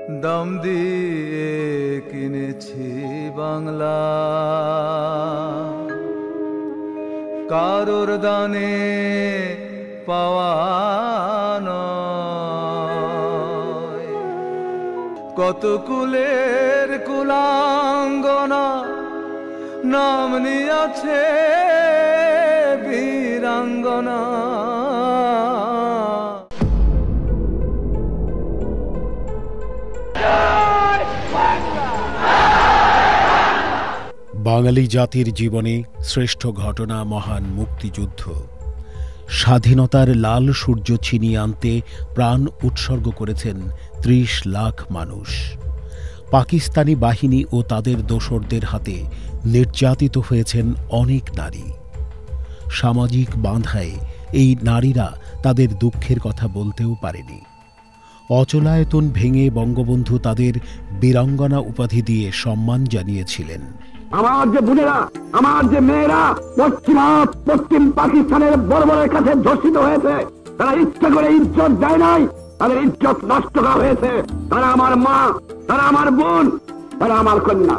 দাম দিয়ে কিনেছি বাংলা, কারোর দানে পাওয়া নয়। কত কুলের কুলাঙ্গনা নাম নিয়াছে বীরাঙ্গনা। বাঙালি জাতির জীবনে শ্রেষ্ঠ ঘটনা মহান মুক্তিযুদ্ধ। স্বাধীনতার লাল সূর্য ছিনিয়ে আনতে প্রাণ উৎসর্গ করেছেন ৩০ লাখ মানুষ। পাকিস্তানি বাহিনী ও তাদের দোসরদের হাতে নির্যাতিত হয়েছেন অনেক নারী। সামাজিক বাঁধায় এই নারীরা তাদের দুঃখের কথা বলতেও পারেনি। অচলায়তন ভেঙে বঙ্গবন্ধু তাদের বীরাঙ্গনা উপাধি দিয়ে সম্মান জানিয়েছিলেন। আমার যে বোনেরা, আমার যে মেয়েরা পশ্চিম পাকিস্তানের বর্বরের কাছে ধর্ষিত হয়েছে, তারা ইচ্ছা করে ইজ্জত দেয় নাই, তাদের ইজ্জত নষ্ট করা হয়েছে। তারা আমার মা, তারা আমার বোন, তারা আমার কন্যা।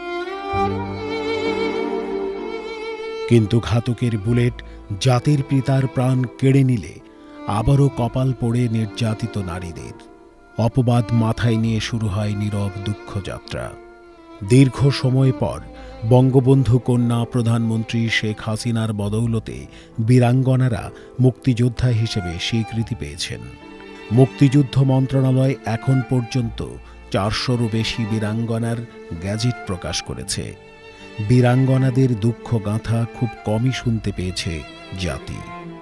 কিন্তু ঘাতকের বুলেট জাতির পিতার প্রাণ কেড়ে নিলে আবারও কপাল পোড়ে নির্যাতিত নারীদের। অপবাদ মাথায় নিয়ে শুরু হয় নীরব দুঃখযাত্রা। দীর্ঘ সময় পর বঙ্গবন্ধু কন্যা প্রধানমন্ত্রী শেখ হাসিনার বদৌলতে বীরাঙ্গনারা মুক্তিযোদ্ধা হিসেবে স্বীকৃতি পেয়েছেন। মুক্তিযুদ্ধ মন্ত্রণালয় এখন পর্যন্ত ৪০০রও বেশি বীরাঙ্গনার গ্যাজেট প্রকাশ করেছে। বীরাঙ্গনাদের দুঃখ গাঁথা খুব কমই শুনতে পেয়েছে জাতি।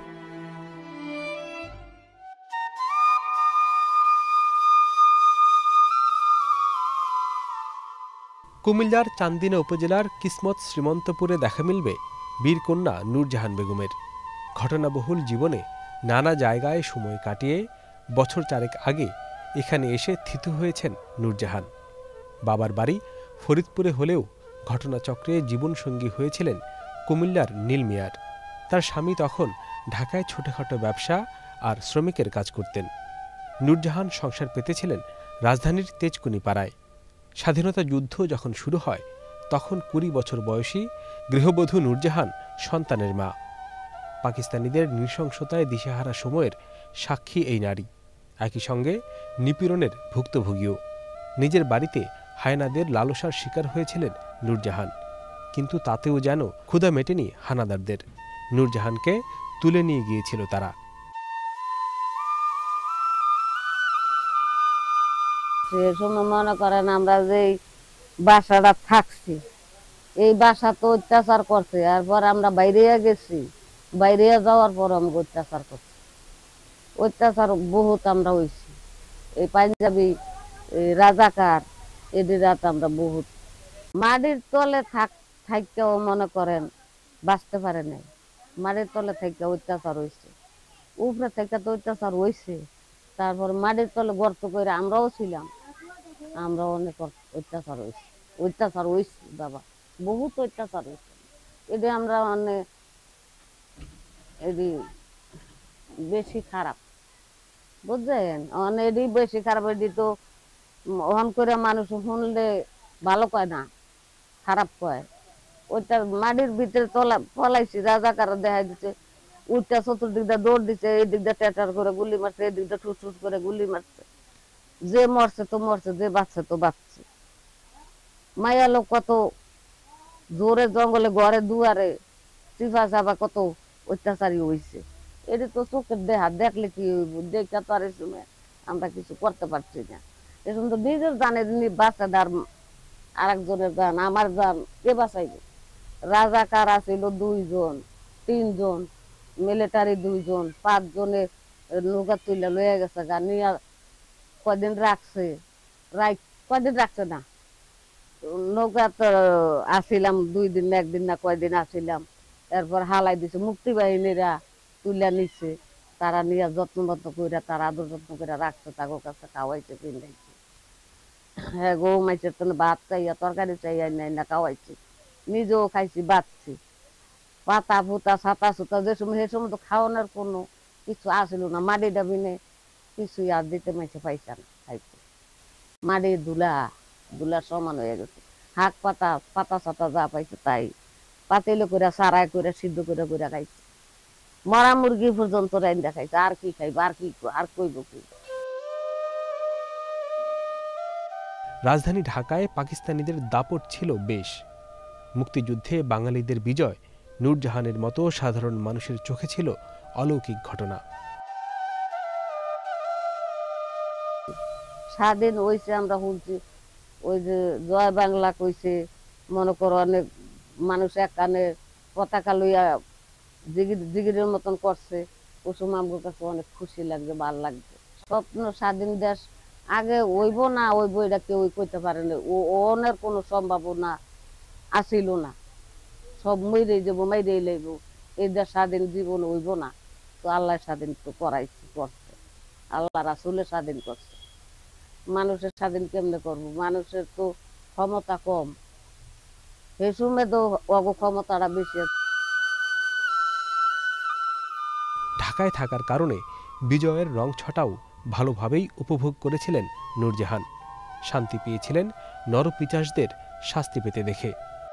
কুমিল্লার চান্দিনা উপজেলার কিসমত শ্রীমন্তপুরে দেখা মিলবে বীরকন্যা নূরজাহান বেগমের। ঘটনাবহুল জীবনে নানা জায়গায় সময় কাটিয়ে বছর ৪ আগে এখানে এসে থিতু হয়েছেন নূরজাহান। বাবার বাড়ি ফরিদপুরে হলেও ঘটনাচক্রে জীবনসঙ্গী হয়েছিলেন কুমিল্লার নীল মিয়ার। তার স্বামী তখন ঢাকায় ছোটখাটো ব্যবসা আর শ্রমিকের কাজ করতেন। নূরজাহান সংসার পেতেছিলেন রাজধানীর তেজকুনি পাড়ায়। স্বাধীনতা যুদ্ধ যখন শুরু হয় তখন ২০ বছর বয়সী গৃহবধূ নূরজাহান সন্তানের মা। পাকিস্তানিদের নৃশংসতায় দিশেহারা সময়ের সাক্ষী এই নারী, একই সঙ্গে নিপীড়নের ভুক্তভোগীও। নিজের বাড়িতে হায়নাদের লালসার শিকার হয়েছিলেন নূরজাহান, কিন্তু তাতেও যেন ক্ষুধা মেটেনি হানাদারদের। নূরজাহানকে তুলে নিয়ে গিয়েছিল তারা। সে সময় মনে করেন আমরা যে বাসাটা থাকছি, এই বাসা তো অত্যাচার করছে। এরপর আমরা বাইরে গেছি, বাইরে যাওয়ার পর আমাকে অত্যাচার করছে। অত্যাচার বহুত আমরা হয়েছি। এই পাঞ্জাবি, রাজাকার, এদের রাত আমরা বহুত মাটির তলে থাকতেও মনে করেন বাঁচতে পারে নাই। মাটির তলে থেকে অত্যাচার হয়েছে, উপরে থেকে তো অত্যাচার হয়েছে। তারপর মাটির তলে গর্ত করে আমরাও ছিলাম, আমরা অনেক অত্যাচার হয়েছি। অত্যাচার হয়েছি বাবা, বহুত অত্যাচার হয়েছে। এটি আমরা অনেক এটি বেশি খারাপ, বুঝছেন? এটি বেশি খারাপ। এটি তো অন করে মানুষ শুনলে ভালো কয় না, খারাপ কয়। ওইটা মাটির ভিতরে পলাইছি, রাজাকার দেখা দিচ্ছে, উঠটা চতুর্দিক দিয়ে দৌড় দিচ্ছে, এই দিক দিয়ে টেটার করে গুলি মারছে, এই দিক দিয়ে ঠুস ঠুস করে গুলি মারছে। যে মরছে তো মরছে, যে বাঁচছে তো বাঁচছে। মায়া লোক কত জোরে জঙ্গলে ঘরে দুয়ারে চিফা চাপা কত অত্যাচারী হয়েছে। এটি তো চোখের দেহা, দেখলে কি দেখা তো আর এই সময় আমরা কিছু করতে পারছি না। এখন তো নিজের জানের বাচ্চাদার আর একজনের গান, আমার গান কে বাঁচাইবে? রাজাকার আছিল 2 জন, 3 জন, মিলিটারি 2 জন, 5 জনে নৌকা তুলে লয়ে গেছে। গানিয়া কয়দিন রাখছে, কয়দিন রাখছে না, নৌকা তো আসিলাম 2 দিন, 1 দিন না কয়দিন আসিলাম। এরপর হালাই দিছে, মুক্তি বাহিনীরা তুলে নিচ্ছে। তারা নিয়ে যত্ন মত্ন করে, তারা আদর যত্ন করে রাখছে, তাদের কাছে খাওয়াইছে, পিন্ধাইছে। হ্যাঁ গো, মাইছে ভাত চাইয়া তরকারি চাইয়া নাই না খাওয়াইছি, নিজেও খাইছি, বাঁচছি। পাতা ফুতা ছাতা সুতা যে সময়, সে সময় তো খাওয়ানোর কোনো কিছু আসিল না। মাটি ডাবিনে কিছুই আর দিতে মাইছে পাইছে না খাইতে। মাটি ধুলা সমান হয়ে গেছে। শাক পাতা পাতা ছাতা যা পাইছে তাই পাতিলে করে সারাই করে সিদ্ধ করে করে খাইছে। মরা মুরগি পর্যন্ত রাইন্দা খাইছে। আর কি খাইব, আর কইব কি? রাজধানী ঢাকায় পাকিস্তানিদের দাপট ছিল বেশ। মুক্তিযুদ্ধে বাঙালিদের বিজয় নূরজাহানের মতো সাধারণ মানুষের চোখে ছিল অলৌকিক ঘটনা। স্বাধীন হয়েছে আমরা শুনছি, ওই যে জয় বাংলা কইছে, মনে করো অনেক মানুষ এক কানে পতাকা লইয়া জিগিরের মতন করছে। ওই সময় আমার কাছে অনেক খুশি লাগছে, ভাল লাগছে। স্বপ্ন স্বাধীন দেশ আগে হইব না হইব এটা কেউ কইতে পারে না। অনের কোনো সম্ভাবনা আসিল না। সব মইরেই যাবো, মাইরেই লইব। এই দেশ স্বাধীন জীবন হইব না। তো আল্লাহ স্বাধীন তো করাইছে, করছে। আল্লাহ রাসূলের স্বাধীন করছে। মানুষের স্বাধীন কেমনে করবো? মানুষের তো ক্ষমতা কম, সেই সময় তো অগ ক্ষমতাটা বেশি। ঢাকায় থাকার কারণে বিজয়ের রং ছটাও ভালোভাবেই উপভোগ করেছিলেন নূরজাহান। শান্তি পেয়েছিলেন নরপিচাসদের শাস্তি পেতে দেখে।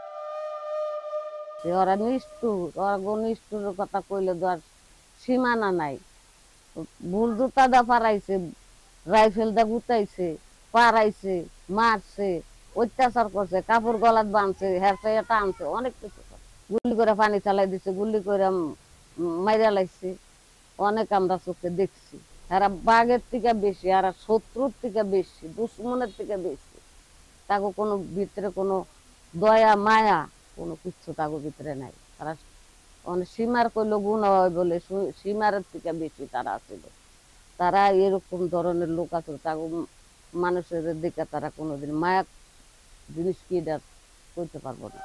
ওরা নিষ্ঠুর, ওরা নিষ্ঠুরের কথা কইলে তো আর সীমানা নাই। ভুল জুতা দা পারাইছে, রাইফেল দা গুতাইছে, পারাইছে, মারছে, অত্যাচার করছে, কাপড় গলাত বাঁধছে, হেরচাইয়া টানছে, অনেক কিছু। গুলি করে পানি চালাই দিছে, গুলি করে মাইরা লাইছে। অনেক আমরা চোখে দেখছি। এরা বাঘের থেকে বেশি, এরা শত্রুর থেকে বেশি, দুশ্মনের থেকে বেশি। তাকে কোনো ভিতরে কোনো দয়া মায়া কোনো কিছু তাকে ভিতরে নাই। তারা অনেক সীমার কইল গুণ হয় বলে সীমারের থেকে বেশি তারা ছিল। তারা এরকম ধরনের লোক আছে, তাকে মানুষের দিকে তারা কোনোদিন মায়া জিনিস কি এটা করতে পারবো না।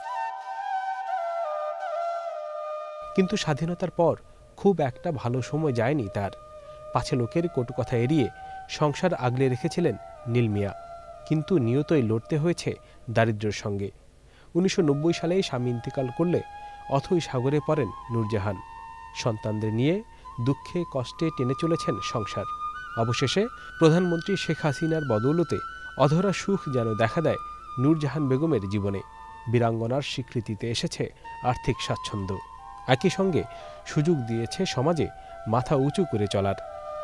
কিন্তু স্বাধীনতার পর খুব একটা ভালো সময় যায়নি তার। পাছে লোকের কটু কথা এড়িয়ে সংসার আগলে রেখেছিলেন নীল মিয়া, কিন্তু নিয়তই লড়তে হয়েছে দারিদ্র্যের সঙ্গে। 1990 সালে স্বামী ইন্তেকাল করলে অথই সাগরে পড়েন নূরজাহান। সন্তানদের নিয়ে দুঃখে কষ্টে টেনে চলেছেন সংসার। অবশেষে প্রধানমন্ত্রী শেখ হাসিনার বদৌলতে অধরা সুখ যেন দেখা দেয় নূরজাহান বেগমের জীবনে। বীরাঙ্গনার স্বীকৃতিতে এসেছে আর্থিক স্বাচ্ছন্দ্য, একই সঙ্গে সুযোগ দিয়েছে সমাজে মাথা উঁচু করে চলার।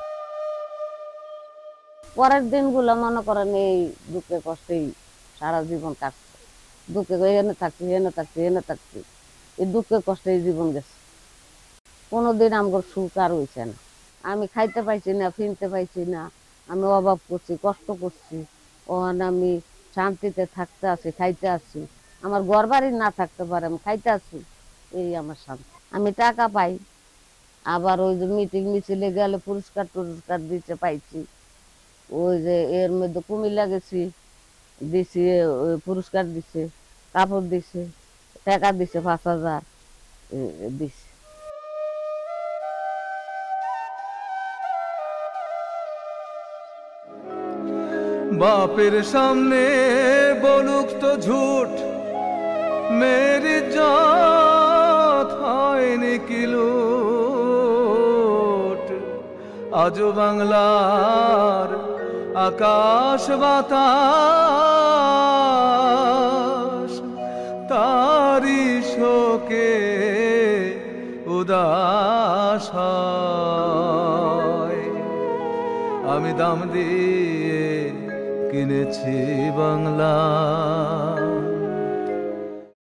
পরের দিনগুলো মনে করেন এই দুঃখে কষ্টেই সারা জীবন কাটছে। দুঃখে এনে থাকছি, এনে থাকছি, এনে থাকছি, এই দুঃখে কষ্টে জীবন গেছে। কোনোদিন আমার সুখ আর হয়েছে না। আমি খাইতে পাইছি না, ফিনতে পাইছি না, আমি অভাব করছি, কষ্ট করছি। ওখানে আমি শান্তিতে থাকতে আছি, খাইতে আছি। আমার ঘর বাড়ি না থাকতে পারে, আমি খাইতে আছি, এই আমার শান্তি। আমি টাকা পাই, আবার ওই যে মিটিং মিছিলে গেলে পুরস্কার টুরস্কার দিতে পাইছি। ওই যে এর মধ্যে কুমিল্লা গেছি, দিছি, পুরস্কার দিছে, কাপড় দিছে, টাকা দিছে 5,000 দিছে। বাপের সামনে বলুক তো ঝুট, মেরি জাত হয়নি কি লুট। আজও বাংলার আকাশ বাতাস তারি শোকে উদাস হয়। আমি দাম দিয়ে কিনেছি বাংলা।